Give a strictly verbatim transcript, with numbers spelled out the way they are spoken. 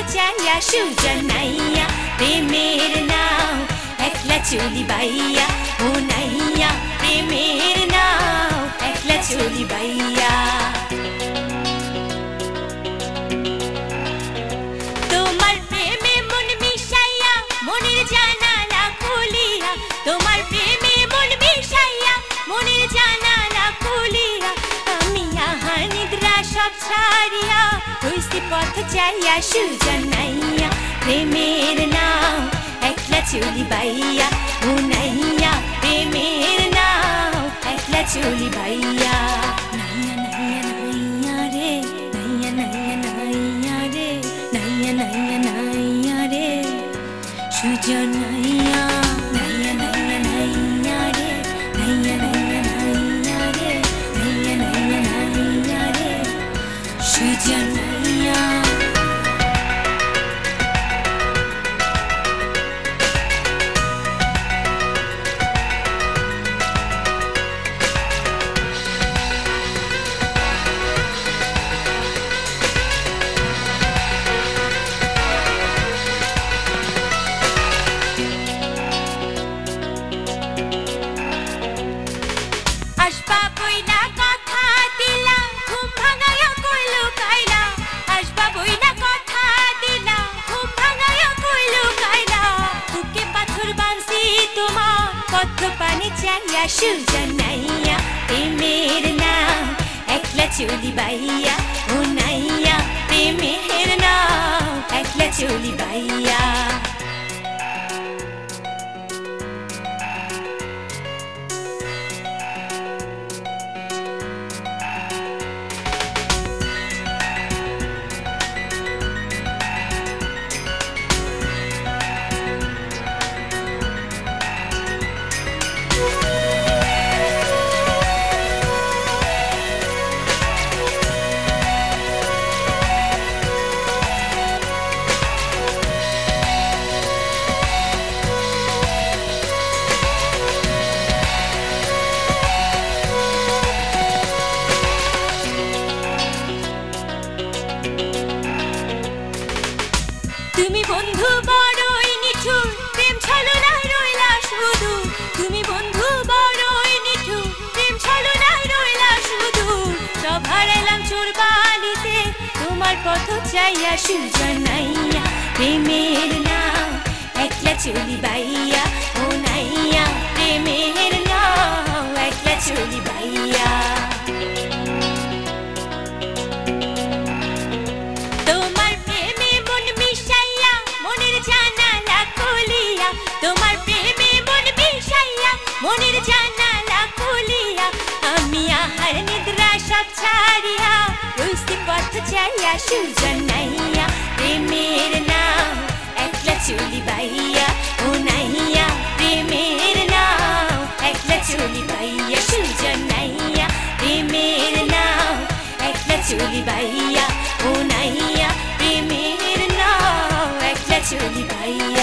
চাইয়া সুজন নাইয়া প্রেমের নাও একলা চলি বাইয়া ও নাইয়া প্রেমের নাও একলা চলি বাইয়া তোমার প্রেমে মন মিশাইয়া মনের জানালা খুলিয়া তোমার প্রেমে মন মিশাইয়া মনের জানালা খুলিয়া আমি আহা নিদ্রা সব ছাড়িয়া রইছি পথ চাইয়া সুজন নাইয়া প্রেমের নাও একলা চলি বাইয়া ও নাইয়া প্রেমের নাও একলা চলি বাইয়া নাইয়া নাইয়া নাইয়া রে নাইয়া নাইয়া নাইয়া রে নাইয়া নাইয়া নাইয়া রে সুজন নাইয়া নাইয়া নাইয়া নাইয়া রে নাইয়া নাইয়া নাইয়া রে নাইয়া নাইয়া নাইয়া রে সুজন নাইয়া সুজন নাইয়া প্রেমের নাও একলা চলি বাইয়া ও নাইয়া প্রেমের নাও একলা চলি বাইয়া তুমি বন্ধু বড়ই নিঠুর প্রেম ছলনায় রইলা শুধু তুমি বন্ধু বড়ই নিঠুর প্রেম ছলনায় রইলা শুধু সব হারাইলাম চোর বালিতে তোমার পথ চাইয়া সুজন নাইয়া প্রেমের নাও একলা চলি বাইয়া ও নাইয়া প্রেমের নাও একলা চলি বাইয়া তোমার প্রেমে মন মিশাইয়া মনের জানালা খুলিয়া আমি আহার নিদ্রা সব ছাড়িয়া রইছি পথ চাইয়া সুজন নাইয়া প্রেমের নাও একলা চলি বাইয়া ও নাইয়া প্রেমের নাও একলা চলি বাইয়া সুজন নাইয়া প্রেমের নাও একলা চলি বাইয়া ও নাইয়া প্রেমের নাও একলা চলি বাইয়া